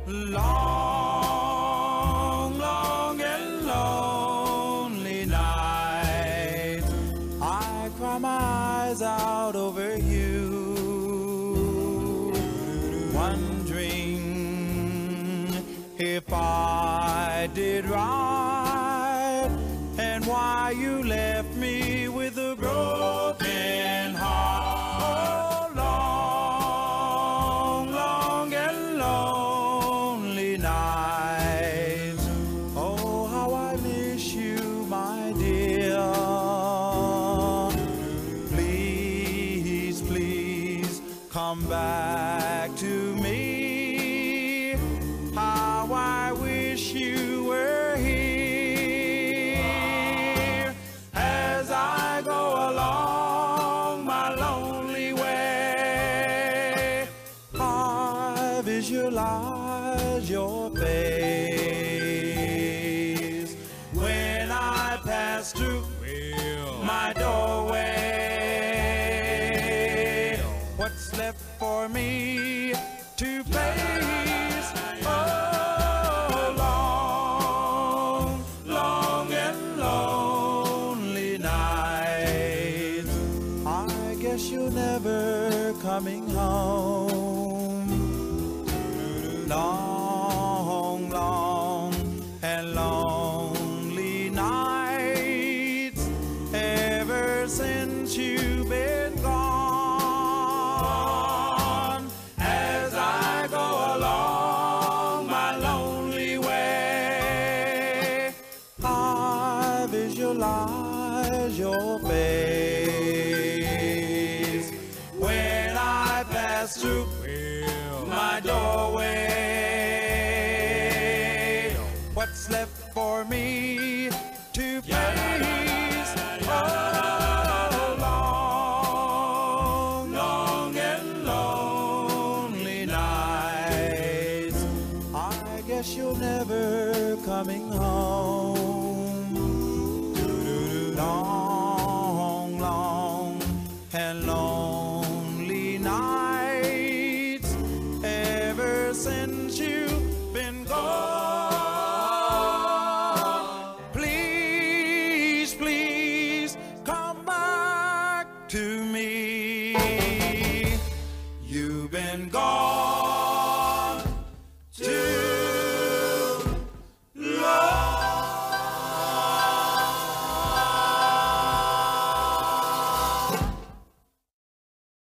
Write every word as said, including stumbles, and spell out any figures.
long, long and lonely night. I cry my eyes out over you, wondering if I did right and why you left me with a broken heart. Oh, long, long and lonely nights. Oh, how I miss you, my dear. Please, please come back to me. How I wish you were here as I go along my lonely way. I visualize your face when I pass through my doorway. What's left for me to face? Oh, long, long and lonely nights. I guess you're never coming home. Long, long and lonely nights ever since you've been gone. As I go along my lonely way, I visualize your face when I pass through my doorway. What's left for me to face? Oh, long, long and lonely nights. I guess you're never coming home. Long, long and lonely nights ever since you've been gone. Please, please come back to me. You've been gone.